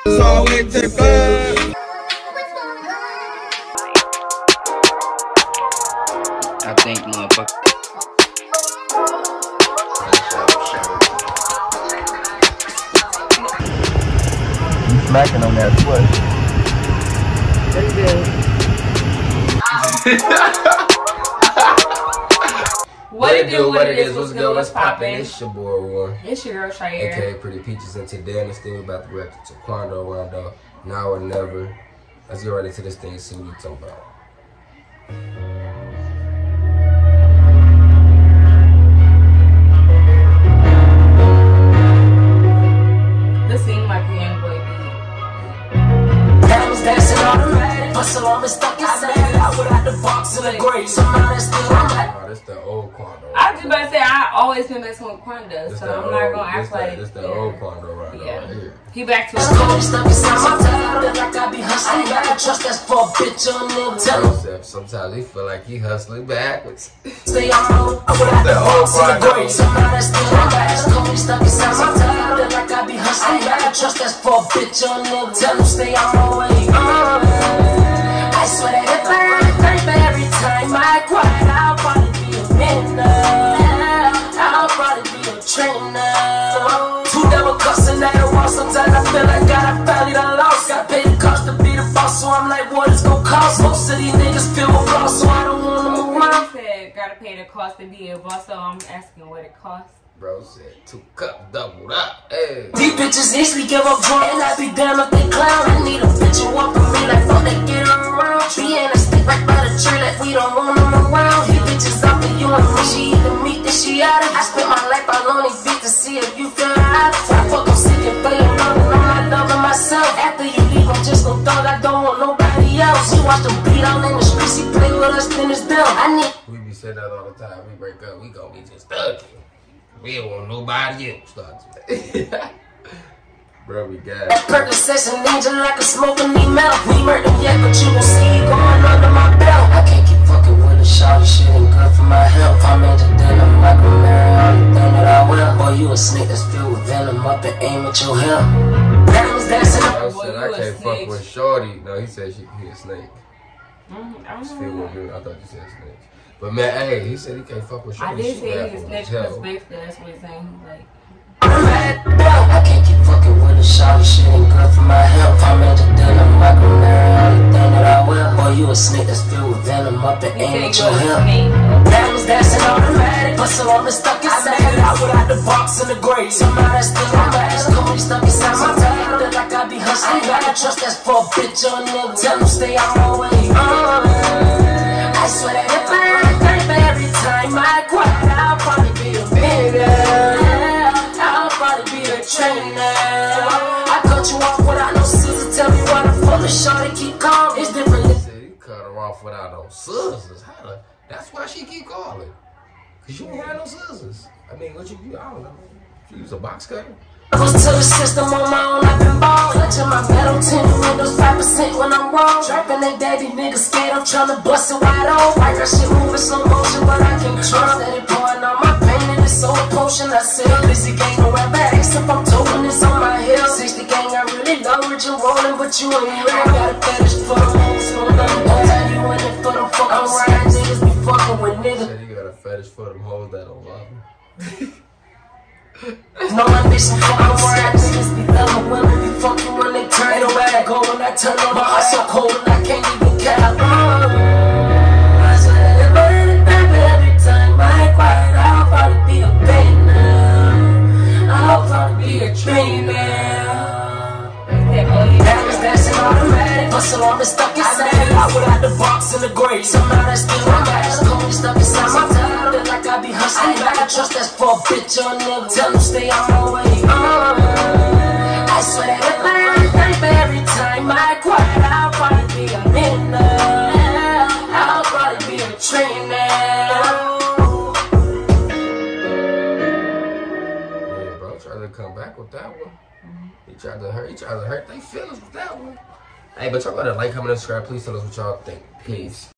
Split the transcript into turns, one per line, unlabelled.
So we went to the club.
I think, motherfucker.
You smacking on that foot.
Pretty good. What it do, what it is, what's good, what's poppin'?
It's your boy Warren.
It's your girl Shiaira.
AKA Pretty Peaches, and today on this thing we're about to react to Quando Rondo, Now or Never. Let's get right into this thing and see what we talking about.
This seems like a young boy beat.
Diamonds dancing automatic, hustle on me stuck inside. Out without the box in the grave, somehow that's still on that.
Oh, this the old Quando.
I was just about to say, I always been messing with Quando, so I'm not gonna act like.
This the old Quando right here.
He back to
It's cold, stuck inside my time. Like I be hustling, got a trust that's for a bitch on them. Tell him.
Sometimes he feel like he hustling backwards.
Stay on road, I without the box in the grave, somehow that's still on that. It's cold, stuck inside my time. Like I be hustling, got a trust that's for a bitch on them. Tell him stay on my way. I swear that if I every time I quiet, I'll probably be a winner. I'll probably be a trainer. Two devil cussing at a wall. Sometimes I feel like God, I finally done lost. Got paid the cost to be the boss, so I'm like, what it's gonna cost? Most of these niggas feel with flaws, so I don't want them around.
He said, gotta pay the cost to be a boss, so I'm asking what it costs.
Bro said 2 cups doubled up. Hey.
These bitches easily give up drunk, and I be damn if they clown. I need a bitch who walk for me like fuck they get around. Tree and a stick right by the tree like we don't want them around. These bitches up for you and me, she either meet that she out of. I spent my life all on these beats to see if you feel right. I fuck them sick and play along, and I'm not loving myself. After you leave, I'm just no thug, I don't want nobody else. You watch them beat out in the streets, he play with us, then it's down. I need.
We be saying that all the time. We break up, we gon' be just thugging. We don't want nobody else. Bro, we got
that Percocet and ninja like a smoking me mouth. We murder yet, but you gon' see it going under my belt. I can't keep fucking with a shawty, shit ain't good for my health. I'm into denim, I can marry all the thing that I will. Boy, you a snake that's filled with venom, up and aim at your hell. Diamonds dancing up.
I said I can't fuck with shorty. No, he said he a snake.
I
Still with me. I thought you said snake. But man, hey, he said he can't fuck with shorty.
I did say he was snitch because basically that's what he's saying. He's like,
I can't keep fucking with a shawty, shit ain't good for my health. I'm into denim, I can marry all the thing that I will. Boy, you a snake that's filled with venom, up and aim at your hell. Diamonds dancing automatic, hustle on me stuck inside. Out without the box in the grave, somehow that's still on my ass. Cold stuck inside my time, feel like I be hustling. Got a trust that's for a bitch on them. Tell them stay on my way. I swear that if I every time I quiet, I'll probably be a winner. I'll probably be a trainer. I cut you off without no scissors. Tell me why the fuck is shorty keep calling. It's different.
He said he cut her off without no scissors. That's why she keep calling. Cause you ain't had no scissors. I mean, what you I don't know. You use a box cutter?
Goes to the system on my own, I've been ballin'. Touching my metal tinted windows, 5% when I'm wrong. Trapping they daddy niggas scared, I'm tryna bust it wide open. Like that shit moving slow motion, but I can't trust that it pouring on my pain and it's so a potion. I said, busy gang, no rap ass if I'm toting this on my hill. 60 gang, I really love what you rolling, but you ain't real. I got a fetish for the hoes, no nothing. Don't tell you in it for them fucking right niggas be fucking with niggas.
Said he got a fetish for them hoes that don't love him.
No ambition for my rap niggas be loving women be fucking when they turn it around. Go when I turn on my heart so cold and I can't even cap. I swear every time I quiet, I'll probably be a winner. I'll probably be a trainer. Diamonds dancing automatic, hustle on me stuck inside. Out without the box in the grave, somehow that's still on my ass. Cold stuck inside my time, feel like I be hustling. Got a trust that's for a bitch on them. Tell them stay on my way. I swear that if I every time I quiet, I'll probably be a winner. I'll probably be a trainer.
Yeah, bro, tried to come back with that one. He tried to hurt their feelings with that one. Hey, but y'all gotta like, comment, and subscribe. Please tell us what y'all think. Peace.